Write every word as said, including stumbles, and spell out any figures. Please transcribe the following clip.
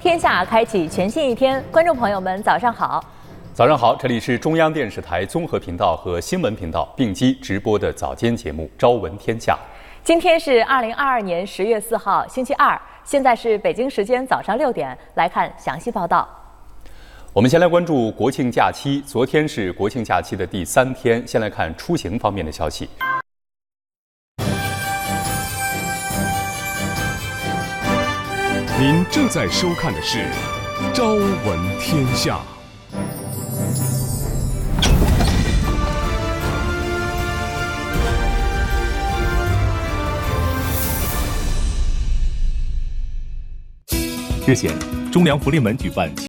天下开启全新一天，观众朋友们早上好。 早上好，这里是中央电视台综合频道和新闻频道并机直播的早间节目《朝闻天下》。 今天是二零二二年十月四号，星期二，现在是北京时间早上六点，来看详细报道。 我们先来关注国庆假期，昨天是国庆假期的第三天，先来看出行方面的消息。 您正在收看的是《朝闻天下》。日前，中粮福利门举办